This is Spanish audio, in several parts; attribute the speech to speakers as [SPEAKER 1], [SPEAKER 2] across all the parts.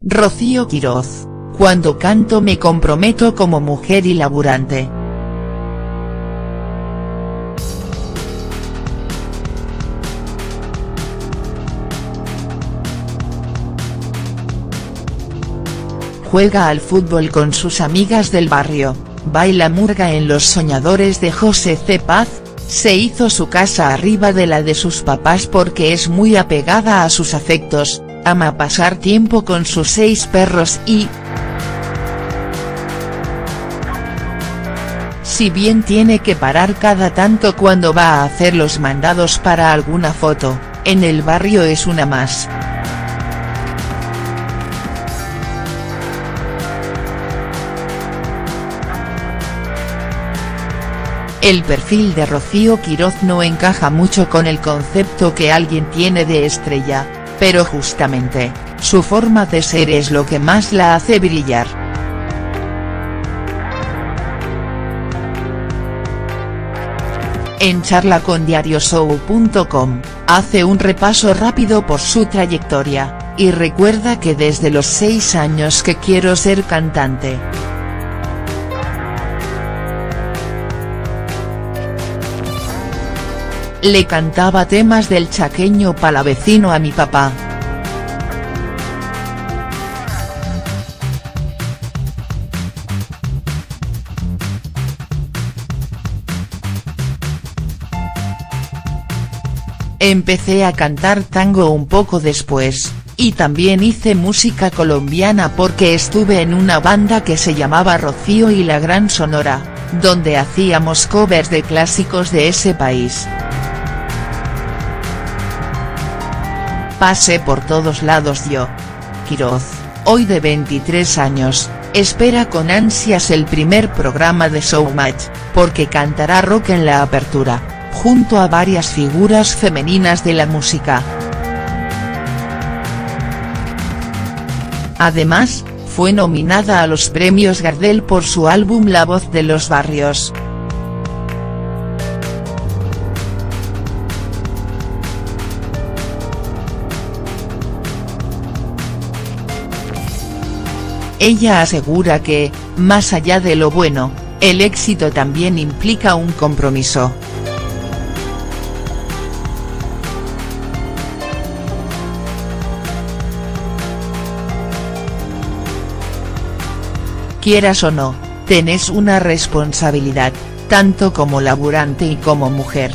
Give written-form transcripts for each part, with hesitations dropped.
[SPEAKER 1] Rocío Quirós: cuando canto me comprometo como mujer y laburante. Juega al fútbol con sus amigas del barrio, baila murga en Los Soñadores de José C. Paz, se hizo su casa arriba de la de sus papás porque es muy apegada a sus afectos, ama pasar tiempo con sus 6 perros y, si bien tiene que parar cada tanto cuando va a hacer los mandados para alguna foto, en el barrio es una más. El perfil de Rocío Quirós no encaja mucho con el concepto que alguien tiene de estrella, pero justamente, su forma de ser es lo que más la hace brillar. En charla con diarioshow.com, hace un repaso rápido por su trayectoria, y recuerda que desde los 6 años que quiero ser cantante. Le cantaba temas del chaqueño palavecino a mi papá. Empecé a cantar tango un poco después, y también hice música colombiana porque estuve en una banda que se llamaba Rocío y la Gran Sonora, donde hacíamos covers de clásicos de ese país. Pasé por todos lados yo. Quirós, hoy de 23 años, espera con ansias el primer programa de Showmatch, porque cantará rock en la apertura, junto a varias figuras femeninas de la música. Además, fue nominada a los premios Gardel por su álbum La Voz de los Barrios. Ella asegura que, más allá de lo bueno, el éxito también implica un compromiso. Quieras o no, tenés una responsabilidad, tanto como laburante y como mujer.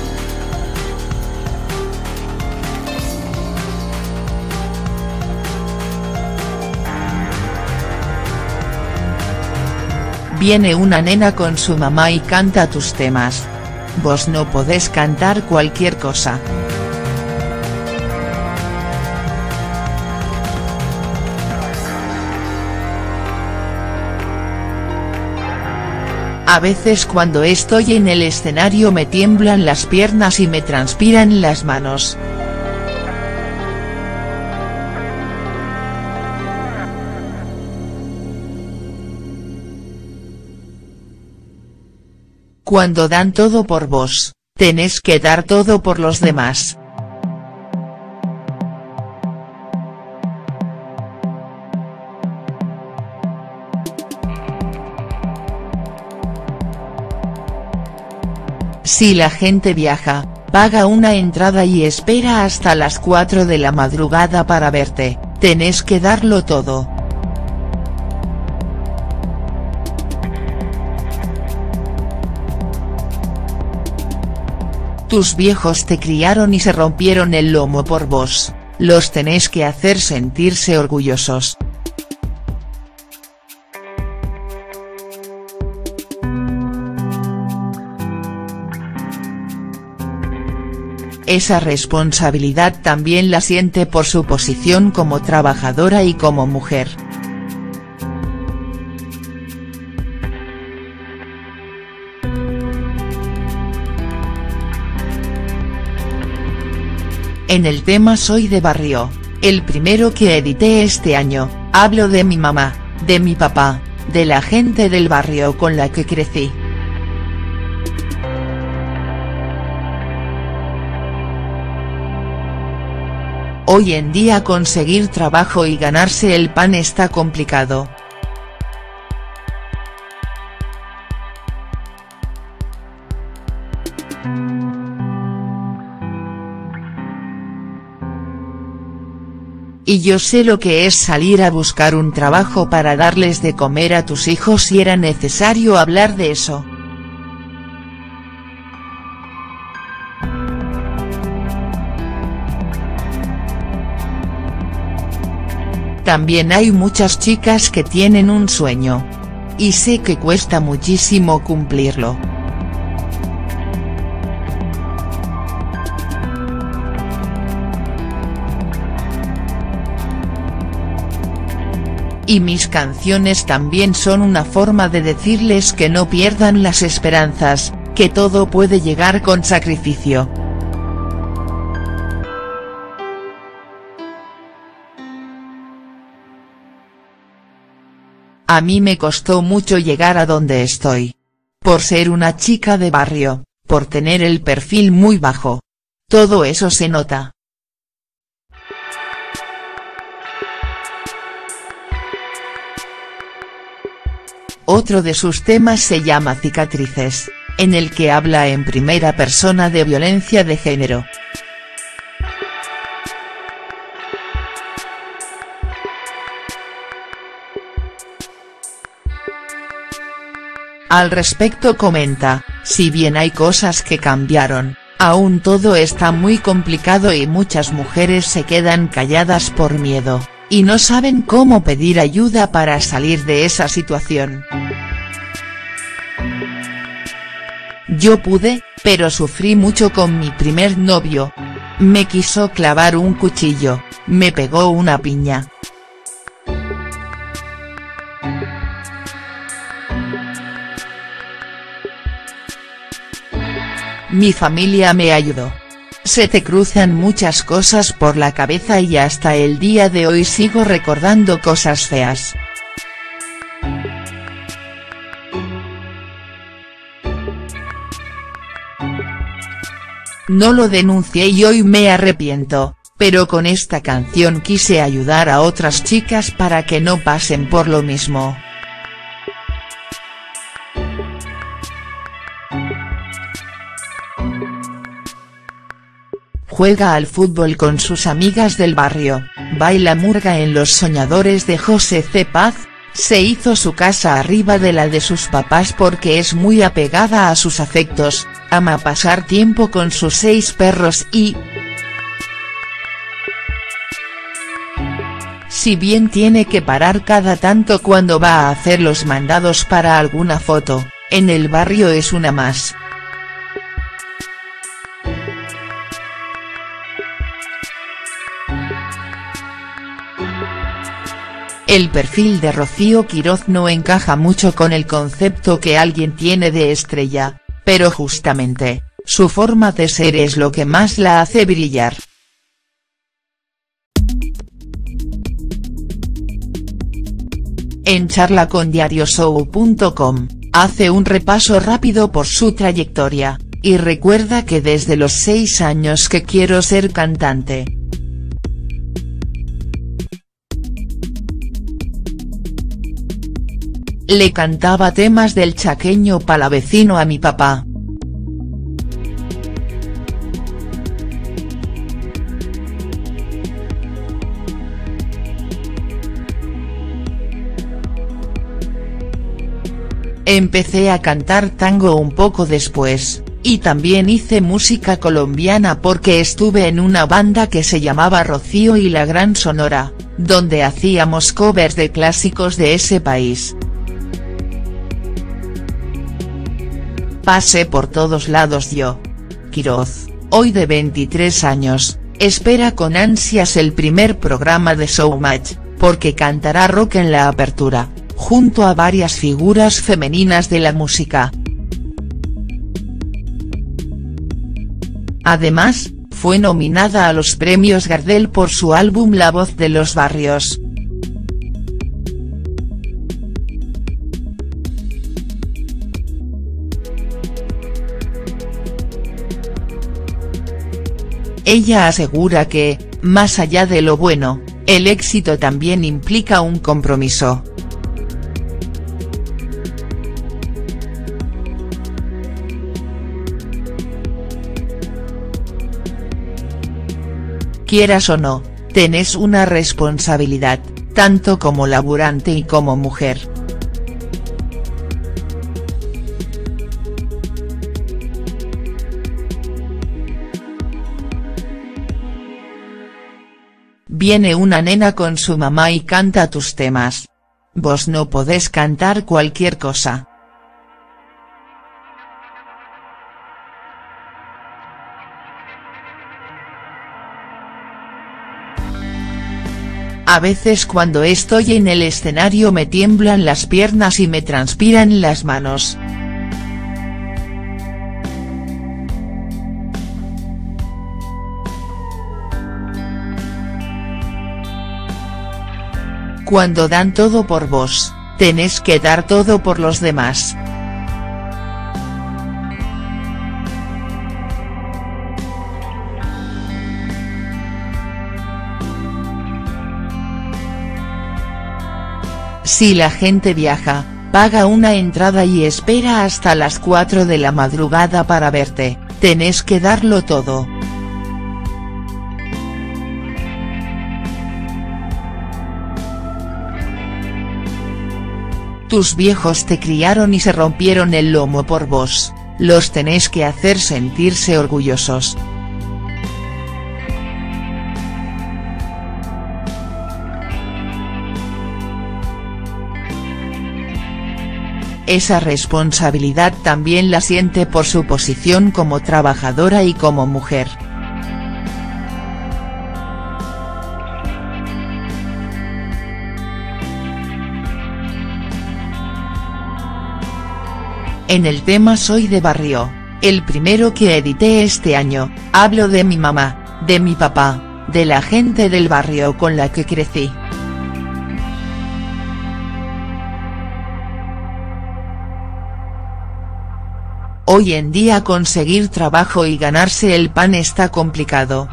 [SPEAKER 1] Viene una nena con su mamá y canta tus temas. Vos no podés cantar cualquier cosa. A veces cuando estoy en el escenario me tiemblan las piernas y me transpiran las manos. Cuando dan todo por vos, tenés que dar todo por los demás. Si la gente viaja, paga una entrada y espera hasta las 4 de la madrugada para verte, tenés que darlo todo. Tus viejos te criaron y se rompieron el lomo por vos, los tenés que hacer sentirse orgullosos. Esa responsabilidad también la siente por su posición como trabajadora y como mujer. En el tema Soy de Barrio, el primero que edité este año, hablo de mi mamá, de mi papá, de la gente del barrio con la que crecí. Hoy en día conseguir trabajo y ganarse el pan está complicado. Y yo sé lo que es salir a buscar un trabajo para darles de comer a tus hijos y era necesario hablar de eso. También hay muchas chicas que tienen un sueño. Y sé que cuesta muchísimo cumplirlo. Y mis canciones también son una forma de decirles que no pierdan las esperanzas, que todo puede llegar con sacrificio. A mí me costó mucho llegar a donde estoy. Por ser una chica de barrio, por tener el perfil muy bajo. Todo eso se nota. Otro de sus temas se llama Cicatrices, en el que habla en primera persona de violencia de género. Al respecto comenta, si bien hay cosas que cambiaron, aún todo está muy complicado y muchas mujeres se quedan calladas por miedo, y no saben cómo pedir ayuda para salir de esa situación. Yo pude, pero sufrí mucho con mi primer novio. Me quiso clavar un cuchillo, me pegó una piña. Mi familia me ayudó. Se te cruzan muchas cosas por la cabeza y hasta el día de hoy sigo recordando cosas feas. No lo denuncié y hoy me arrepiento, pero con esta canción quise ayudar a otras chicas para que no pasen por lo mismo. Juega al fútbol con sus amigas del barrio, baila murga en Los Soñadores de José C. Paz, se hizo su casa arriba de la de sus papás porque es muy apegada a sus afectos, ama pasar tiempo con sus 6 perros y… Si bien tiene que parar cada tanto cuando va a hacer los mandados para alguna foto, en el barrio es una más. El perfil de Rocío Quiroz no encaja mucho con el concepto que alguien tiene de estrella, pero justamente, su forma de ser es lo que más la hace brillar. En charla con diarioshow.com, hace un repaso rápido por su trayectoria, y recuerda que desde los 6 años que quiero ser cantante. Le cantaba temas del chaqueño palavecino a mi papá. Empecé a cantar tango un poco después, y también hice música colombiana porque estuve en una banda que se llamaba Rocío y la Gran Sonora, donde hacíamos covers de clásicos de ese país. Pasé por todos lados yo. Quiroz, hoy de 23 años, espera con ansias el primer programa de Showmatch, porque cantará rock en la apertura, junto a varias figuras femeninas de la música. Además, fue nominada a los premios Gardel por su álbum La Voz de los Barrios. Ella asegura que, Más allá de lo bueno, el éxito también implica un compromiso. Quieras o no, tenés una responsabilidad, tanto como laburante y como mujer. Viene una nena con su mamá y canta tus temas. Vos no podés cantar cualquier cosa. A veces cuando estoy en el escenario me tiemblan las piernas y me transpiran las manos. Cuando dan todo por vos, tenés que dar todo por los demás. Si la gente viaja, paga una entrada y espera hasta las 4 de la madrugada para verte, tenés que darlo todo. Tus viejos te criaron y se rompieron el lomo por vos, los tenés que hacer sentirse orgullosos. Esa responsabilidad también la siente por su posición como trabajadora y como mujer. En el tema Soy de Barrio, el primero que edité este año, hablo de mi mamá, de mi papá, de la gente del barrio con la que crecí. Hoy en día conseguir trabajo y ganarse el pan está complicado.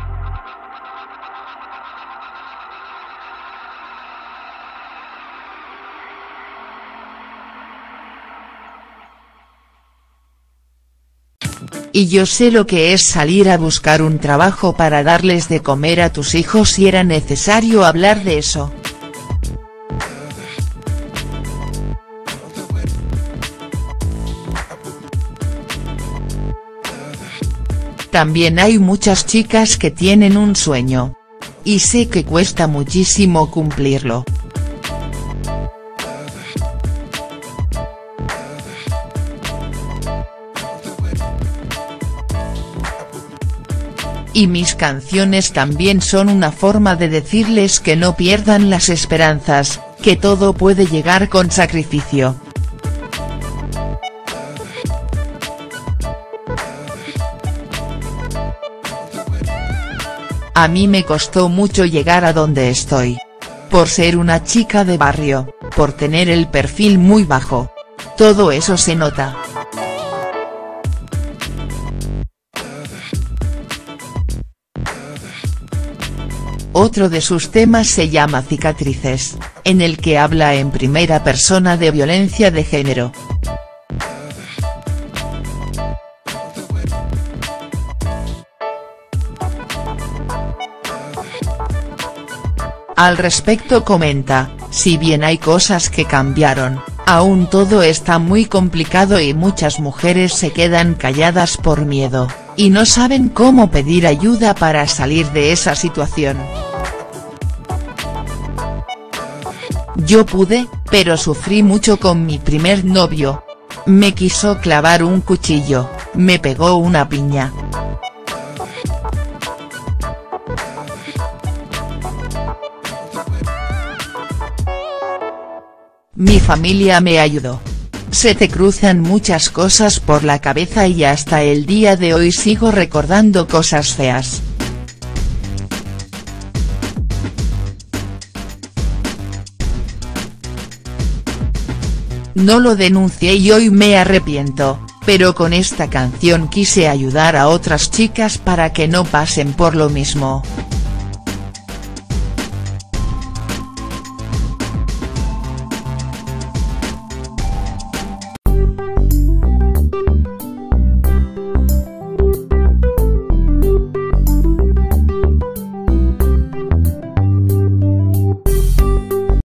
[SPEAKER 1] Y yo sé lo que es salir a buscar un trabajo para darles de comer a tus hijos y era necesario hablar de eso. También hay muchas chicas que tienen un sueño. Y sé que cuesta muchísimo cumplirlo. Y mis canciones también son una forma de decirles que no pierdan las esperanzas, que todo puede llegar con sacrificio. A mí me costó mucho llegar a donde estoy. Por ser una chica de barrio, por tener el perfil muy bajo. Todo eso se nota. Otro de sus temas se llama Cicatrices, en el que habla en primera persona de violencia de género. Al respecto comenta, si bien hay cosas que cambiaron, aún todo está muy complicado y muchas mujeres se quedan calladas por miedo, y no saben cómo pedir ayuda para salir de esa situación. Yo pude, pero sufrí mucho con mi primer novio. Me quiso clavar un cuchillo, me pegó una piña. Mi familia me ayudó. Se te cruzan muchas cosas por la cabeza y hasta el día de hoy sigo recordando cosas feas. No lo denuncié y hoy me arrepiento, pero con esta canción quise ayudar a otras chicas para que no pasen por lo mismo.